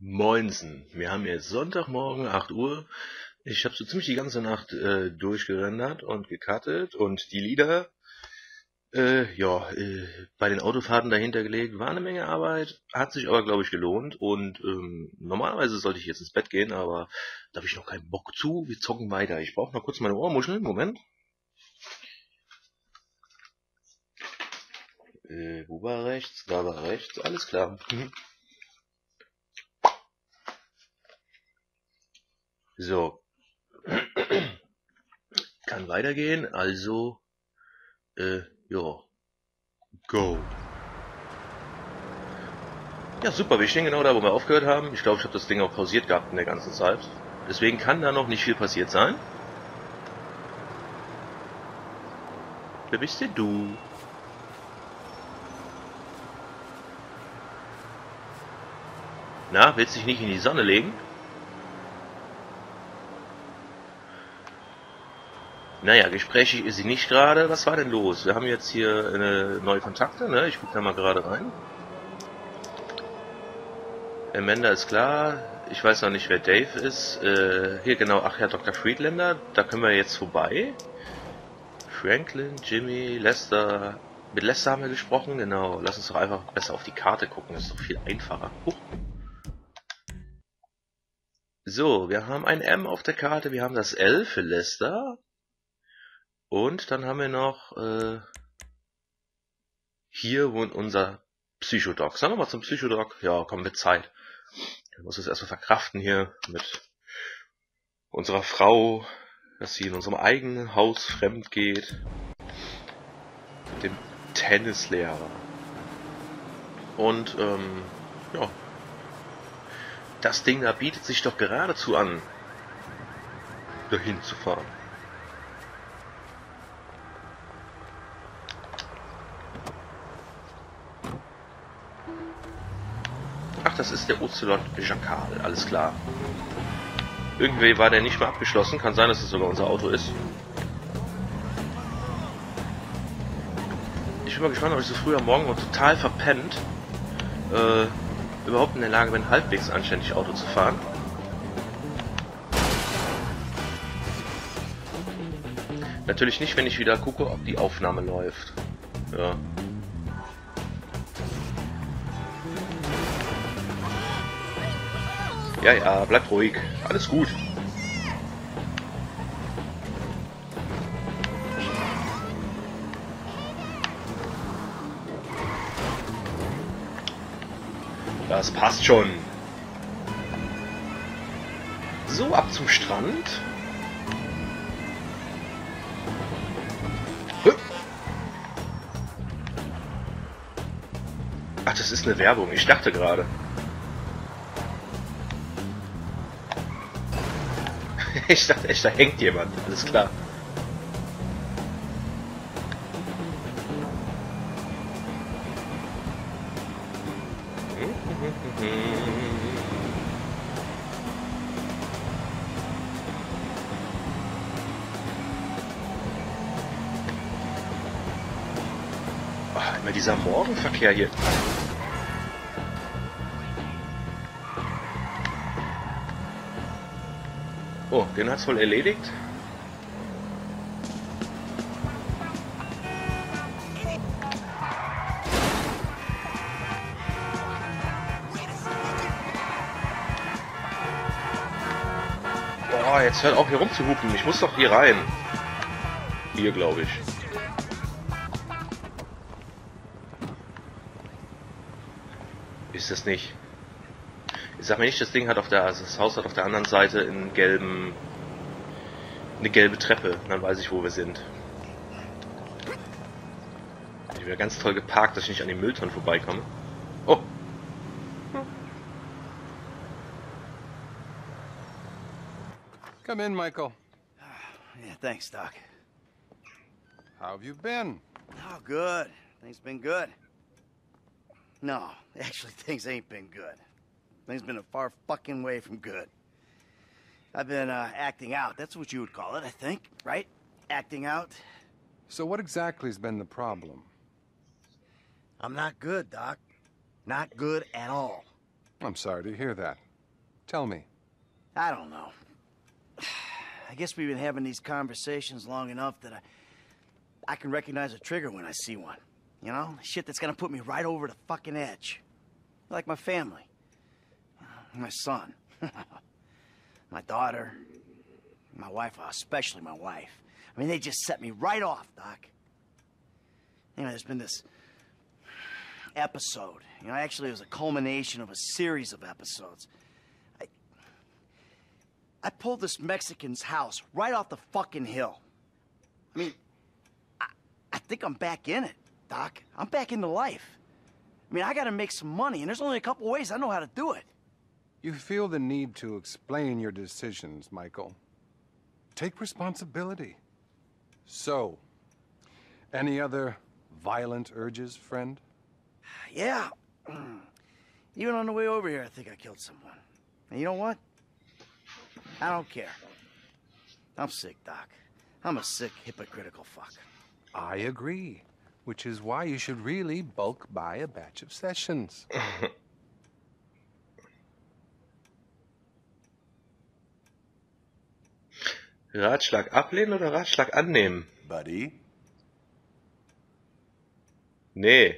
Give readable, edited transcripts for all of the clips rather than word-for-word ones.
Moinsen, wir haben jetzt Sonntagmorgen, 8 Uhr. Ich habe so ziemlich die ganze Nacht durchgerendert und gecuttet und die Lieder bei den Autofahrten dahinter gelegt. War eine Menge Arbeit, hat sich aber, glaube ich, gelohnt. Und normalerweise sollte ich jetzt ins Bett gehen, aber da habe ich noch keinen Bock zu. Wir zocken weiter. Ich brauche noch kurz meine Ohrmuscheln. Moment. Wo war rechts? Da war rechts. Alles klar. So, kann weitergehen. Also, ja, go. Ja, super, wir stehen genau da, wo wir aufgehört haben. Ich glaube, ich habe das Ding auch pausiert gehabt in der ganzen Zeit. Deswegen kann da noch nicht viel passiert sein. Wer bist denn du? Na, willst dich nicht in die Sonne legen? Naja, gesprächig ist sie nicht gerade. Was war denn los? Wir haben jetzt hier neue Kontakte, ne? Ich gucke da mal gerade rein. Amanda ist klar. Ich weiß noch nicht, wer Dave ist. Hier genau, ach ja, Dr. Friedlander. Da können wir jetzt vorbei. Franklin, Jimmy, Lester. Mit Lester haben wir gesprochen, genau. Lass uns doch einfach besser auf die Karte gucken. Das ist doch viel einfacher. Huch. So, wir haben ein M auf der Karte. Wir haben das L für Lester. Und dann haben wir noch hier wohnt unser Psychodoc. Sagen wir mal zum Psychodoc. Ja, komm, mit Zeit. Wir müssen es erstmal verkraften hier mit unserer Frau, dass sie in unserem eigenen Haus fremd geht. Mit dem Tennislehrer. Und, ja. Das Ding da bietet sich doch geradezu an, dahin zu fahren. Ach, das ist der Ocelot Jackal, alles klar. Irgendwie war der nicht mehr abgeschlossen, kann sein, dass es sogar unser Auto ist. Ich bin mal gespannt, ob ich so früh am Morgen total verpennt überhaupt in der Lage bin, halbwegs anständig Auto zu fahren. Natürlich nicht, wenn ich wieder gucke, ob die Aufnahme läuft. Ja. Ja, ja, bleibt ruhig. Alles gut. Das passt schon. So, ab zum Strand. Ach, das ist eine Werbung. Ich dachte gerade. Ich dachte echt, da hängt jemand. Alles klar. Ach, immer dieser Morgenverkehr hier. Oh, den hat's wohl erledigt. Boah, jetzt hört auch hier rumzuhupen. Ich muss doch hier rein. Hier, glaube ich. Ist das nicht? Ich sag mir nicht, das Ding hat das Haus hat auf der anderen Seite eine gelbe Treppe. Dann weiß ich, wo wir sind. Ich bin ja ganz toll geparkt, dass ich nicht an den Mülltonnen vorbeikomme. Oh! Come in, Michael. Yeah, thanks, Doc. How have you been? Oh, good. Things been good. No, actually, things ain't been good. Things been a far fucking way from good. I've been acting out. That's what you would call it, I think, right? Acting out. So what exactly has been the problem? I'm not good, Doc. Not good at all. I'm sorry to hear that. Tell me. I don't know. I guess we've been having these conversations long enough that I can recognize a trigger when I see one. You know? Shit that's gonna put me right over the fucking edge. Like my family. My son. My daughter. My wife, especially my wife. I mean, they just set me right off, Doc. You know, there's been this episode. You know, actually it was a culmination of a series of episodes. I pulled this Mexican's house right off the fucking hill. I mean, I think I'm back in it, Doc. I'm back into life. I mean, I gotta make some money, and there's only a couple ways I know how to do it. You feel the need to explain your decisions, Michael. Take responsibility. So, any other violent urges, friend? Yeah. Even on the way over here, I think I killed someone. And you know what? I don't care. I'm sick, Doc. I'm a sick, hypocritical fuck. I agree. Which is why you should really bulk buy a batch of sessions. Ratschlag ablehnen oder Ratschlag annehmen? Buddy? Nee.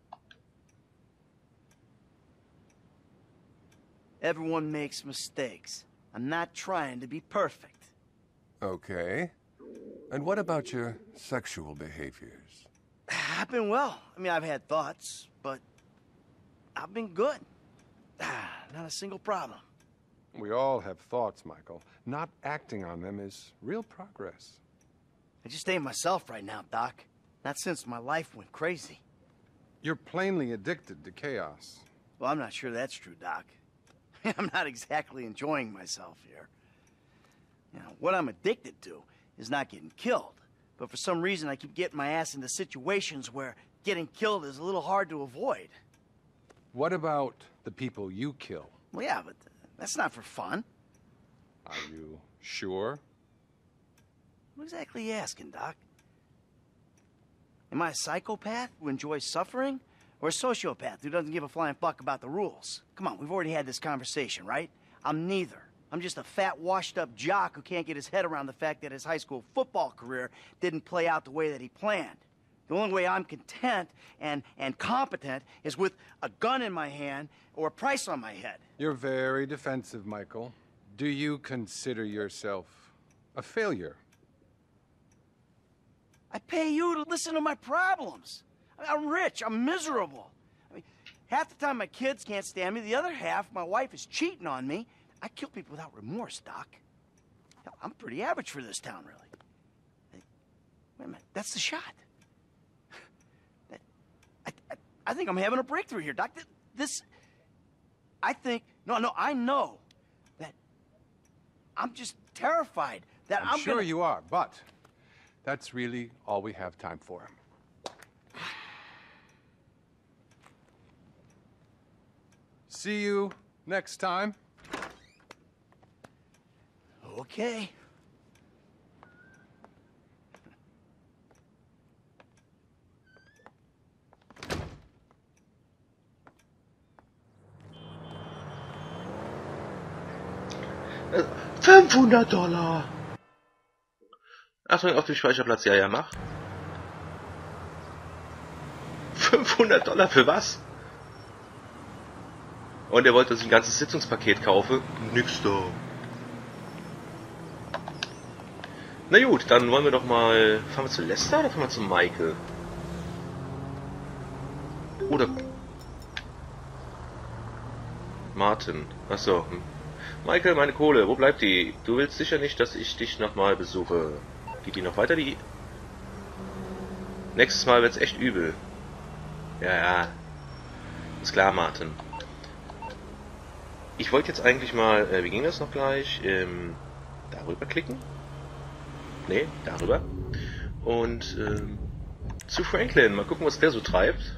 Everyone makes mistakes. I'm not trying to be perfect. Okay. And what about your sexual behaviors? I've been well. I mean, I've had thoughts, but I've been good. Not a single problem. We all have thoughts, Michael. Not acting on them is real progress. I just ain't myself right now, Doc. Not since my life went crazy. You're plainly addicted to chaos. Well, I'm not sure that's true, Doc. I'm not exactly enjoying myself here. You know, what I'm addicted to is not getting killed. But for some reason, I keep getting my ass into situations where getting killed is a little hard to avoid. What about the people you kill? Well, yeah, but that's not for fun. Are you sure? What exactly are you asking, Doc? Am I a psychopath who enjoys suffering? Or a sociopath who doesn't give a flying fuck about the rules? Come on, we've already had this conversation, right? I'm neither. I'm just a fat, washed-up jock who can't get his head around the fact that his high school football career didn't play out the way that he planned. The only way I'm content and competent is with a gun in my hand or a price on my head. You're very defensive, Michael. Do you consider yourself a failure? I pay you to listen to my problems. I'm rich. I'm miserable. I mean, half the time my kids can't stand me. The other half, my wife is cheating on me. I kill people without remorse, Doc. I'm pretty average for this town, really. Hey, wait a minute. That's the shot. I think I'm having a breakthrough here, Doc. I know that I'm just terrified that I'm sure you are, but that's really all we have time for. See you next time. Okay. $500. Achtung, auf dem Speicherplatz. Ja, mach. $500 für was? Und er wollte, dass ich ein ganzes Sitzungspaket kaufe. Nix da. Na gut, dann wollen wir doch mal... Fahren wir zu Lester oder fahren wir zu Michael? Oder... Martin. Achso. Michael, meine Kohle, wo bleibt die? Du willst sicher nicht, dass ich dich nochmal besuche. Geht die noch weiter, die... Nächstes Mal wird's echt übel. Ja. Ist klar, Martin. Ich wollte jetzt eigentlich mal, wie ging das noch gleich? Darüber klicken? Ne, darüber. Und zu Franklin, mal gucken, was der so treibt.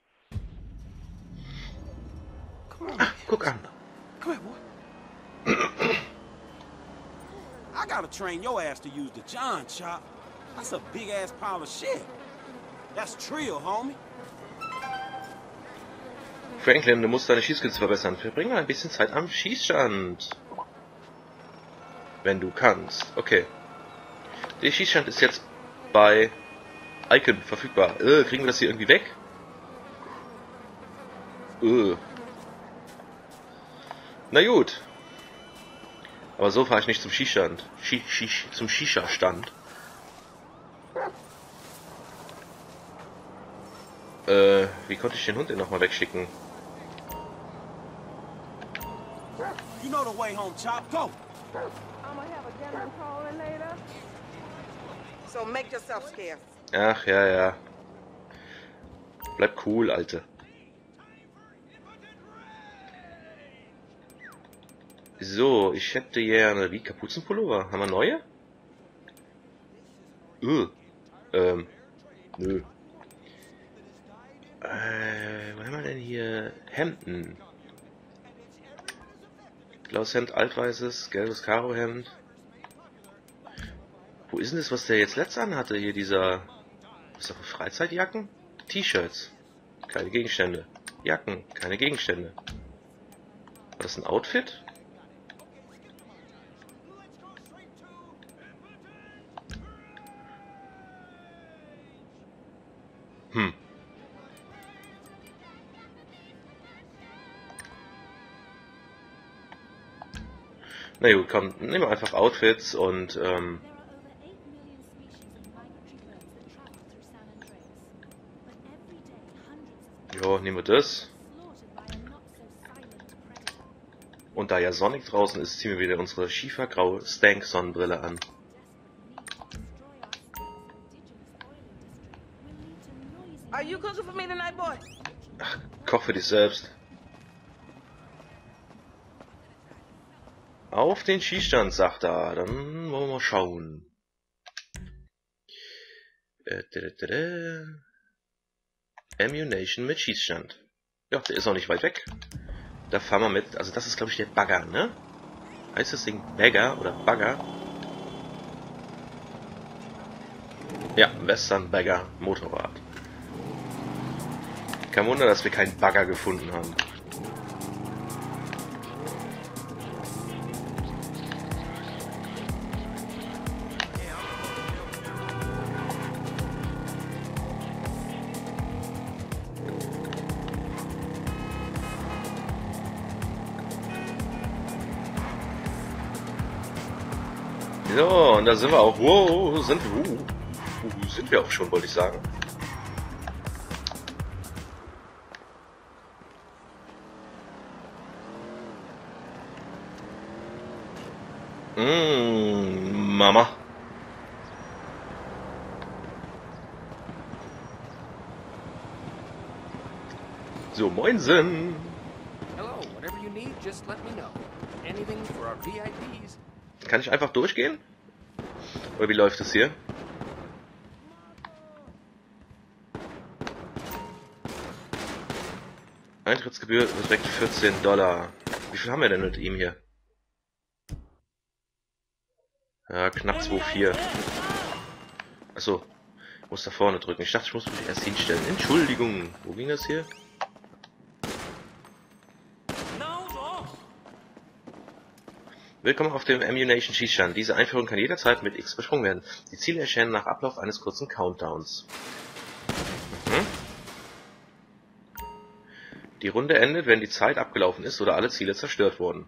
Guck an. Come here, boy. gotta train your ass to use the John chop. That's a big ass pile of shit. That's Trill, homie. Franklin, du musst deine Schießskills verbessern. Verbringe ein bisschen Zeit am Schießstand. Wenn du kannst. Okay. Der Schießstand ist jetzt bei Icon verfügbar. Kriegen wir das hier irgendwie weg? Na gut. Aber so fahre ich nicht zum Schießstand. Zum Shisha-Stand. Wie konnte ich den Hund denn nochmal wegschicken? You know the way home, Chop. Go. I'm gonna have a gentleman calling later. So make yourself scarce. Ach, ja, ja. Bleib cool, Alte. So, ich hätte gerne... Wie, Kapuzenpullover? Haben wir neue? Nö. Was haben wir denn hier? Hemden. Blaues Hemd, altweißes, gelbes Karohemd. Wo ist denn das, was der jetzt letzt anhatte? Hier dieser... Was ist das für Freizeitjacken? T-Shirts. Keine Gegenstände. Jacken, keine Gegenstände. War das ein Outfit? Na gut, komm, nehmen wir einfach Outfits und jo, nehmen wir das. Und da ja Sonic draußen ist, ziehen wir wieder unsere schiefergraue Stank-Sonnenbrille an. Are you cooking for me tonight, boy? Ach, koch für dich selbst. Auf den Schießstand, sagt er. Dann wollen wir mal schauen. Ammunition mit Schießstand. Ja, der ist auch nicht weit weg. Da fahren wir mit. Also das ist, glaube ich, der Bagger, ne? Heißt das Ding Bagger oder Bagger? Ja, Western Bagger Motorrad. Kein Wunder, dass wir keinen Bagger gefunden haben. So, und da sind wir auch. Wow, sind wir auch schon, wollte ich sagen. Mama. So, moinsen. Hello, whatever you need, just let me know. Anything for our VIPs. Kann ich einfach durchgehen? Oder wie läuft es hier? Eintrittsgebühr beträgt $14. Wie viel haben wir denn mit ihm hier? Ja, knapp 2,4. Achso, muss da vorne drücken. Ich dachte, ich muss mich erst hinstellen. Entschuldigung, wo ging das hier? Willkommen auf dem Ammunition Schießstand. Diese Einführung kann jederzeit mit X besprungen werden. Die Ziele erscheinen nach Ablauf eines kurzen Countdowns. Die Runde endet, wenn die Zeit abgelaufen ist oder alle Ziele zerstört wurden.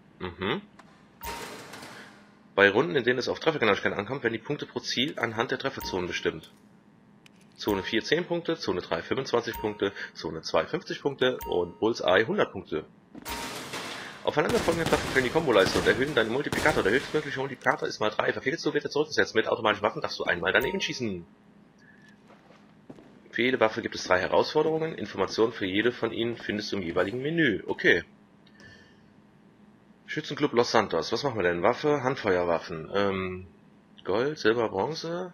Bei Runden, in denen es auf Treffergenauigkeit ankommt, werden die Punkte pro Ziel anhand der Trefferzonen bestimmt. Zone 4 10 Punkte, Zone 3 25 Punkte, Zone 2 50 Punkte und Bullseye 100 Punkte. Aufeinanderfolgende Treffen für die Komboleiste und erhöhen deinen Multiplikator. Der höchstmögliche Multiplikator ist mal 3. Verfehlst du, wird er zurückgesetzt. Mit automatischen Waffen darfst du einmal daneben schießen. Für jede Waffe gibt es 3 Herausforderungen. Informationen für jede von ihnen findest du im jeweiligen Menü. Okay. Schützenclub Los Santos. Was machen wir denn? Waffe, Handfeuerwaffen. Gold, Silber, Bronze.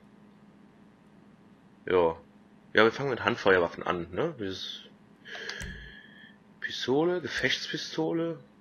Ja. Ja, wir fangen mit Handfeuerwaffen an, ne? Pistole, Gefechtspistole.